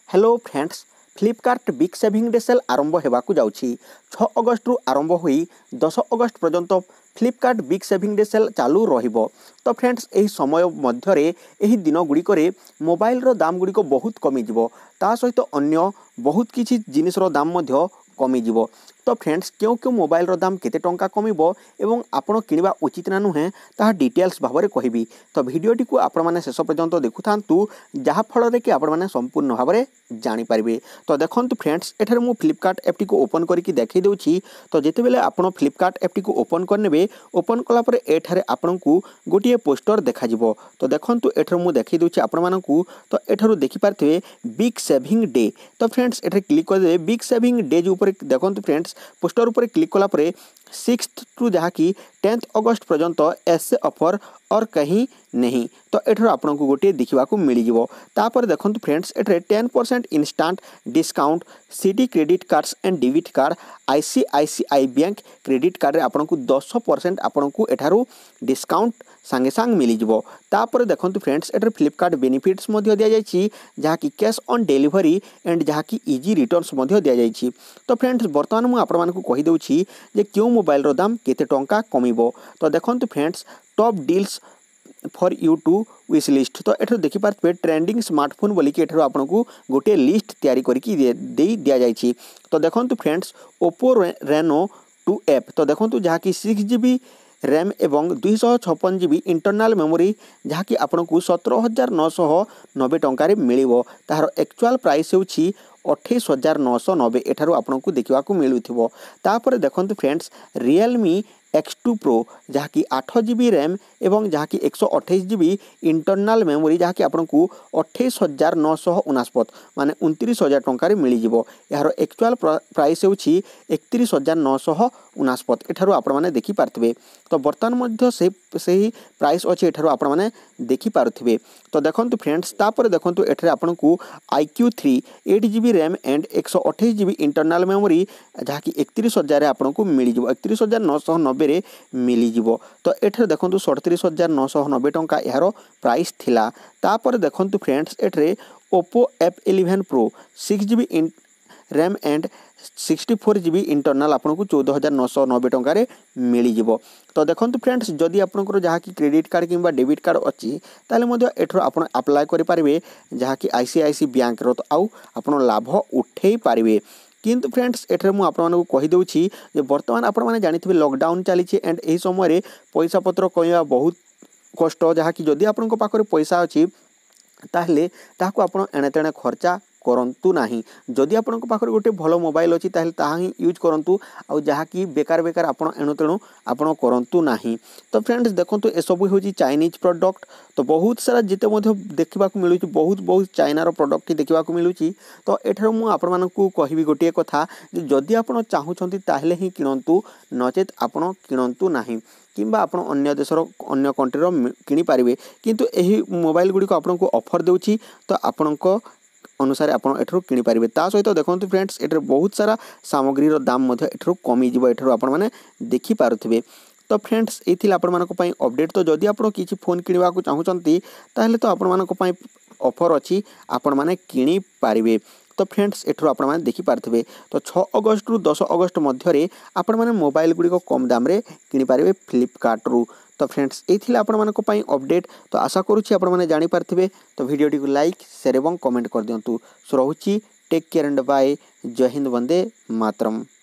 Hello friends, Flipkart big saving day sale आरंभ होगाकू जाउछि 6 अगस्त रु आरंभ होई 10 अगस्त पर्यंत Flipkart big saving day sale चालू रहिबो। तो फ्रेंड्स एही समय मध्यरे एही दिन गुड़िकरे मोबाइल रो दाम गुड़िक बहुत कमी जिवो, ता सहित अन्य बहुत किछि जिनिस रो दाम मध्य कमी जिवो। तो फ्रेंड्स क्यों क्यों मोबाइल रो दाम केते टंका कमिबो एवं आपण किनिबा उचित ना नुहे ताहा डिटेल्स भाबरे कहिबी। तो भिडियोटी को आपण माने शेष पर्यंत देखुथांतु, जहा फल रे कि आपण माने संपूर्ण भाबरे जानि पारिबे। तो देखंतु फ्रेंड्स, एठारे मु फ्लिपकार्ट एप टी को ओपन करिकि देखै देउछि। तो जेते बेले आपण फ्लिपकार्ट एप टी को ओपन करनेबे, ओपन कला परे एठारे आपनकु गोटिए पोस्टर देखा जिवो। तो देखंतु एठारे मु देखै देउछि आपण मानकु। तो एठारु देखि पारथिबे बिग सेविंग डे। तो फ्रेंड्स एठारे क्लिक कर देबे बिग सेविंग डे जो ऊपर देखंतु फ्रेंड्स, पोस्टर ऊपर क्लिक कला परे 6th टू जहाँ कि 10th अगस्त पर्यंत ऐसे ऑफर और कहीं नहीं। तो एठर आपन को गोटे देखा मिल जाव। तापर देखंतु फ्रेंड्स, एठरे 10% instant discount Citi credit cards and debit card ICICI bank credit card रे आपन को 10% आपन को एठारु डिस्काउंट सांगे सांग मिल जाव। तापर देखंतु फ्रेंड्स, एठरे फ्लिपकार्ट बेनिफिट्स मध्य दिया जायछि, जहाँ कि कैश ऑन डिलीवरी एंड जहाँ कि इजी रिटर्न्स मध्य दिया जायछि। तो फ्रेंड्स वर्तमान मु आपण मानकु कहि देउछि जे क्यों मोबाइल रो दाम केते टंका कमिबो। तो देखंतु friends, top deals for you to wish list. तो एठर देखि पारबे ट्रेंडिंग स्मार्टफोन बोली कि एठर आपनको गोटे लिस्ट तैयारी करके दे दिया जायछि। तो देखंतु फ्रेंड्स, ओप्पो रेनो 2 ऐप। तो देखंतु जहाँ कि 6GB रैम एवं 256 GB इंटरनल मेमोरी, जहाँ कि आपको 17,990 टंकार मिलिबो। तार एक्चुअल प्राइस होछि 28,990। एठारु आपको देखा मिलुथिबो। तापर देखंतु फ्रेंड्स, रियलमी X2 Pro, जहाँ कि 8GB रैम एवं जहाँ कि 128 GB इंटरनल मेमोरी, जहाँ कि आपको 28,949 माने 29,000 टंकार मिल। यार एक्चुअल प्राइस होछि 31,949। एठारु आपण माने देखि पारथिबे। तो बर्तमान मध्य से प्राइस अच्छे एठारु आपण माने देखि पारथिबे। तो देखंतु फ्रेंड्स, तापर देखंतु एठारे आपनको IQ3 8GB RAM and 128 GB internal memory, जहाँ कि 31,000 आपको मिल। 31,990 रे मिल जिवो। तो एठारे देखंतु 37,990 टंका यार प्राइस थिला। तापर देखंतु फ्रेंड्स, एठारे Oppo F11 Pro 6GB RAM and 64 GB internal आपको 14,990 टंकार मिल जिवो। तो देखंतु फ्रेंड्स, जदि आपनकर जहाँ कि क्रेडिट कार्ड किंबा डेबिट कार्ड अच्छी, ताले मध्य एठर आपण अप्लाई करि पारिबे, जहाँ कि आईसीआईसी बैंक रो। तो आउ आपण लाभ उठेई पारिबे। किंतु फ्रेंड्स, एठर मु आपण मानकु कहि देउछि जे वर्तमान आपण माने जानिथिबे लॉकडाउन चलीछि एंड एही समय रे पैसा पत्र कइबा बहुत कष्ट। जहाँ कि जदि आपनक पाखरे पैसा अछि ताहले ताहाकु आपण एणे तेणे खर्चा करंतु नाही। जदि आपनक पाखरे गोटे भलो मोबाइल अछि ताहले ताहा ही यूज करंतु, आ जहाँ कि बेकार बेकार आपण एणु तेणु आपण करंतु नाही। तो फ्रेंड्स देखंतु, ए सब होछि चाइनीज प्रोडक्ट। तो बहुत सारा जिते मध्य देखा मिलूँ, बहुत चाइनार प्रोडक्ट देखा मिलूँ। तो एठार मु आपण मानकु कहिबी गोटे कथा, जदि आपण चाहुछंती ताहले ही किणंतु, नचेत आपण किणंतु नाही। किंबा आपण अन्य देशर अन्य कंट्रीर किनि पारिबे। किंतु एही मोबाइल गुडी को आपनको ऑफर देउछि, तो आपणक अनुसार आपण एठरो किनि पारिबे। ता सहित देखंतु फ्रेंड्स, एठर बहुत सारा सामग्री रो दाम मध्य एठरो कमी जिवो। एठरो आपण माने देखि पारुथिबे। तो फ्रेंड्स एथिला आपण मानक पई अपडेट। तो जदि आपण किछि फोन किनिबा को चाहुचंती, ताहले तो आपण मानक पई ऑफर अछि, आपण माने किनि पारिबे। तो फ्रेंड्स एठरो आपण माने देखि पारथिबे। तो 6 अगस्त रु 10 अगस्त मध्य रे आपण माने मोबाइल गुडी को कम दाम रे किनि पारिबे फ्लिपकार्ट रु। तो फ्रेंड्स एथिला आपण मानक पई अपडेट। तो आशा करूछि आपण माने जानि पारथिबे। तो वीडियोटी को लाइक शेयर एवं कमेंट कर दियंतु। सो रहुछि, टेक केयर एंड बाय। जय हिंद, वंदे मातरम।